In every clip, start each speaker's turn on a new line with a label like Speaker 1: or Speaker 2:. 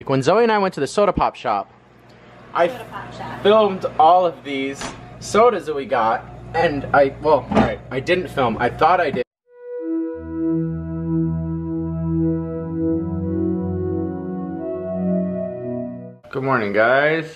Speaker 1: when Zoe and I went to the soda pop shop, I filmed all of these sodas that we got, and well, alright, I didn't film. I thought I did. Good morning, guys.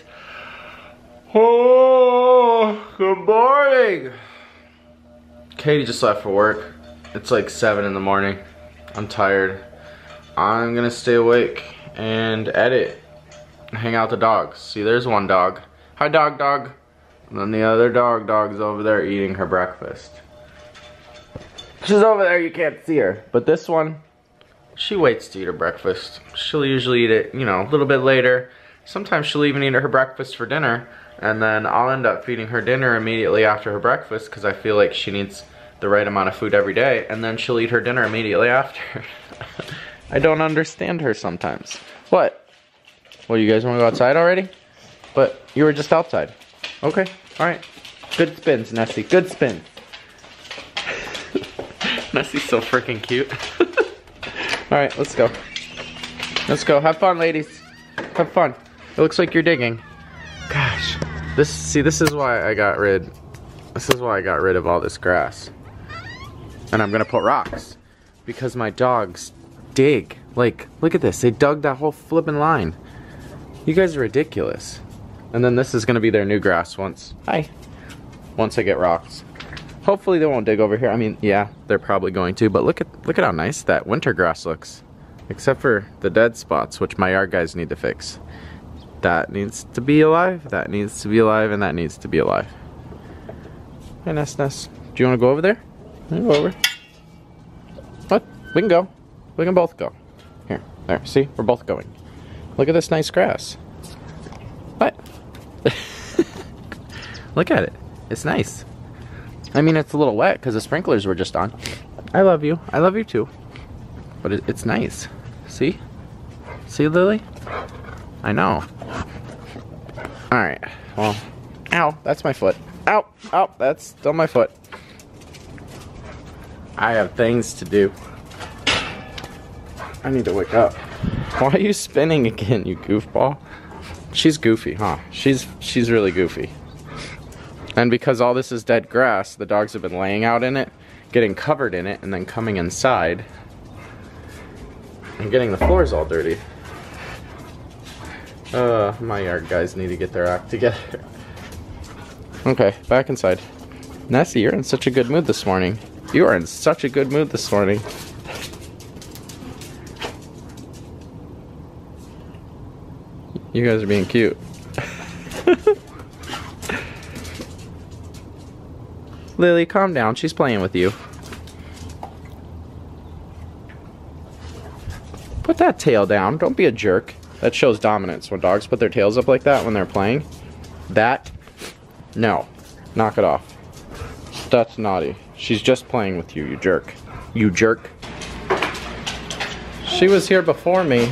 Speaker 1: Oh, good morning. Katie just left for work. It's like 7 in the morning. I'm tired. I'm gonna stay awake and edit and hang out with the dogs. See, there's one dog. Hi, dog. And then the other dog's over there eating her breakfast. She's over there, you can't see her. But this one, she waits to eat her breakfast. She'll usually eat it, you know, a little bit later. Sometimes she'll even eat her breakfast for dinner, and then I'll end up feeding her dinner immediately after her breakfast because I feel like she needs the right amount of food every day, and then she'll eat her dinner immediately after. I don't understand her sometimes. What? Well, you guys want to go outside already? But you were just outside. Okay, alright. Good spins, Nessie. Good spins. Nessie's so freaking cute. Alright, let's go. Let's go. Have fun, ladies. Have fun. It looks like you're digging. Gosh. This is why I got rid of all this grass. And I'm gonna put rocks. Because my dogs dig. Like, look at this. They dug that whole flippin' line. You guys are ridiculous. And then this is gonna be their new grass once I get rocks. Hopefully they won't dig over here. I mean, yeah, they're probably going to, but look at how nice that winter grass looks. Except for the dead spots, which my yard guys need to fix. That needs to be alive, that needs to be alive, and that needs to be alive. Hey, Ness. Do you want to go over there? Go over. What? We can go. We can both go. Here. There. See? We're both going. Look at this nice grass. What? Look at it. It's nice. I mean, it's a little wet because the sprinklers were just on. I love you. I love you too. But it's nice. See? See, Lily? I know. Alright. Well. Ow. That's my foot. Ow. Ow. That's still my foot. I have things to do. I need to wake up. Why are you spinning again, you goofball? She's goofy, huh? She's really goofy. And because all this is dead grass, the dogs have been laying out in it, getting covered in it, and then coming inside and getting the floors all dirty. My yard guys need to get their act together. Okay, back inside. Nessie, you're in such a good mood this morning. You are in such a good mood this morning. You guys are being cute. Lily, calm down. She's playing with you. Put that tail down. Don't be a jerk. That shows dominance when dogs put their tails up like that when they're playing. No. Knock it off. That's naughty. She's just playing with you, you jerk. You jerk. She was here before me.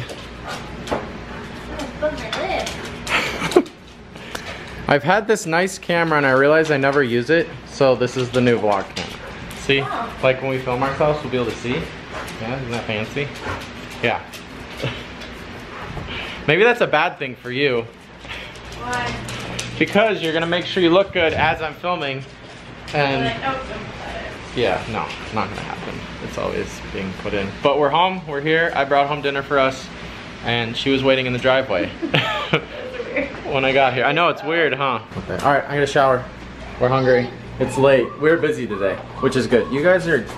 Speaker 1: I've had this nice camera and I realize I never use it, so this is the new vlog camera. See? Like when we film ourselves, we'll be able to see. Yeah, isn't that fancy? Yeah. Maybe that's a bad thing for you.
Speaker 2: Why?
Speaker 1: Because you're gonna make sure you look good as I'm filming. And yeah, no, not gonna happen. It's always being put in. But we're home, we're here. I brought home dinner for us and she was waiting in the driveway. When I got here. I know, it's weird, huh? Okay. Alright, I gotta shower. We're hungry. It's late. We're busy today, which is good. You guys are...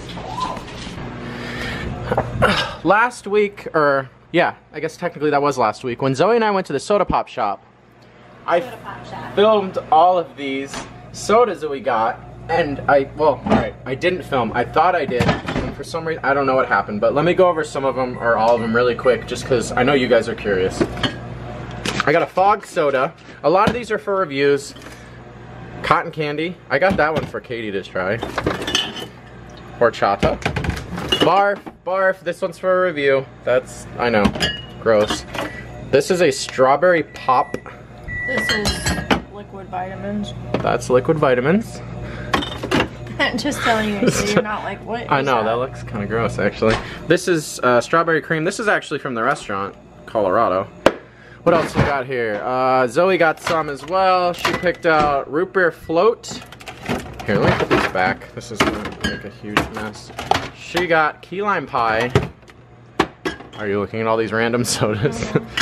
Speaker 1: Last week, or yeah, I guess technically that was last week, when Zoe and I went to the soda pop shop, I filmed all of these sodas that we got, and well, alright, I didn't film. I thought I did, and for some reason, I don't know what happened, but let me go over some of them, or all of them really quick, just because I know you guys are curious. I got a fog soda. A lot of these are for reviews. Cotton candy. I got that one for Katie to try. Horchata. Barf. This one's for a review. That's, I know, gross. This is a strawberry pop.
Speaker 2: This is liquid vitamins.
Speaker 1: That's liquid vitamins.
Speaker 2: I'm just telling you, so you're not like, what?
Speaker 1: I know, that looks kind of gross actually. This is strawberry cream. This is actually from the restaurant. Colorado. What else we got here? Zoe got some as well. She picked out root beer float. Here, let me put these back. This is gonna make a huge mess. She got key lime pie. Are you looking at all these random sodas?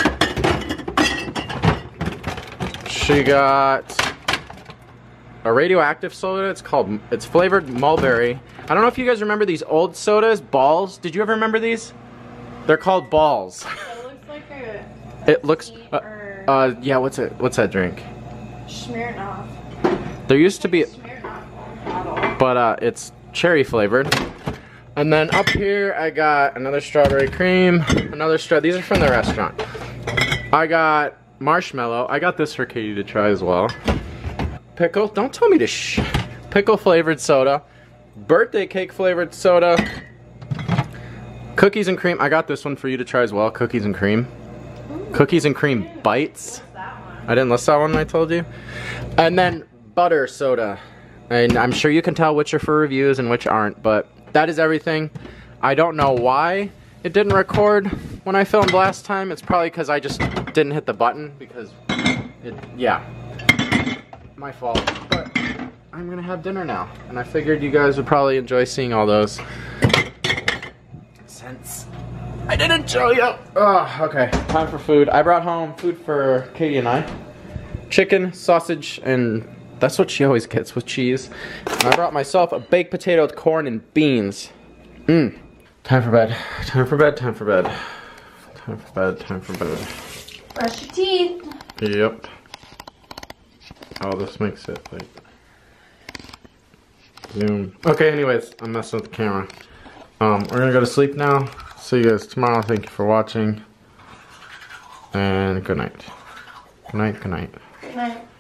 Speaker 1: She got a radioactive soda. It's flavored mulberry. I don't know if you guys remember these old sodas, Balls. Did you ever remember these? They're called Balls.
Speaker 2: It looks like a.
Speaker 1: It looks. Yeah. What's that drink?
Speaker 2: Smirnoff.
Speaker 1: There used to be,
Speaker 2: Smirnoff bottle.
Speaker 1: but it's cherry flavored. And then up here I got another strawberry cream, another These are from the restaurant. I got marshmallow. I got this for Katie to try as well. Pickle. Don't tell me to pickle flavored soda. Birthday cake flavored soda. Cookies and cream. I got this one for you to try as well. Cookies and cream. Cookies and cream bites. I didn't list that one when I told you. And then butter soda. And I'm sure you can tell which are for reviews and which aren't, but that is everything. I don't know why it didn't record when I filmed last time. It's probably because I just didn't hit the button because yeah. My fault. But I'm gonna have dinner now. And I figured you guys would probably enjoy seeing all those. Since I didn't show you. Oh, okay. Time for food. I brought home food for Katie and I. Chicken, sausage, and that's what she always gets with cheese. And I brought myself a baked potato with corn and beans. Time for bed. Time for bed. Time for bed. Time for bed. Time for bed.
Speaker 2: Brush your teeth.
Speaker 1: Yep. Oh, this makes it like zoom. Okay, anyways, I'm messing with the camera. We're gonna go to sleep now. See you guys tomorrow. Thank you for watching. And good night. Good night, good night.
Speaker 2: Good night.